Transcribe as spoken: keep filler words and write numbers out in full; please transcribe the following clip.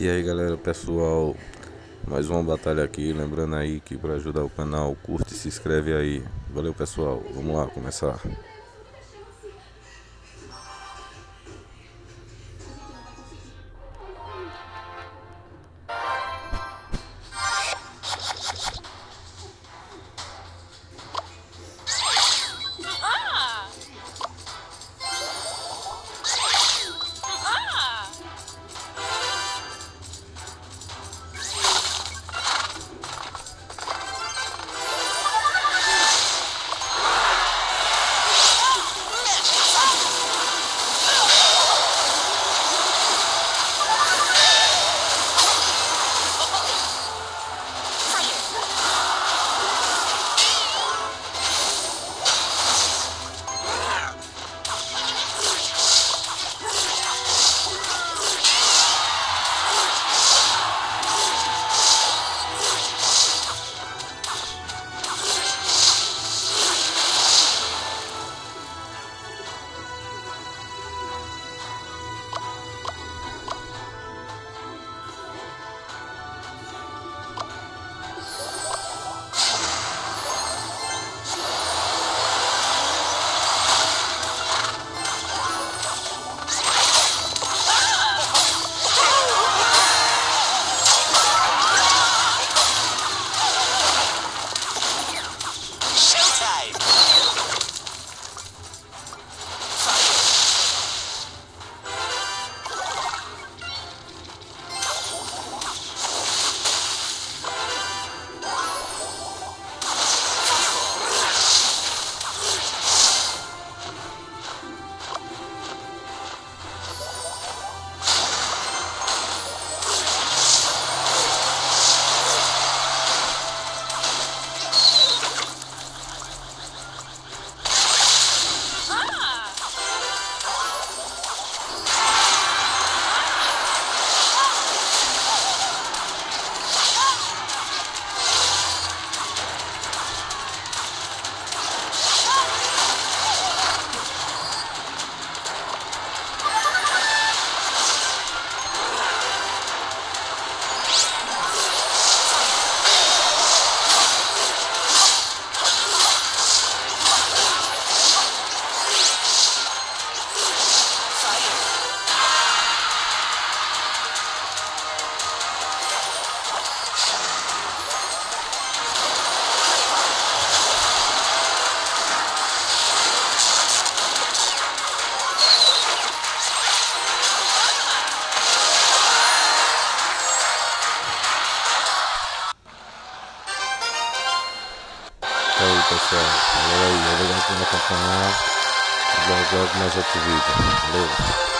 E aí galera, pessoal, mais uma batalha aqui, lembrando aí que para ajudar o canal, curte e se inscreve aí. Valeu pessoal, vamos lá começar. E aí pessoal, galera aí, obrigado por me acompanhar. Logo logo mais outro vídeo. Valeu!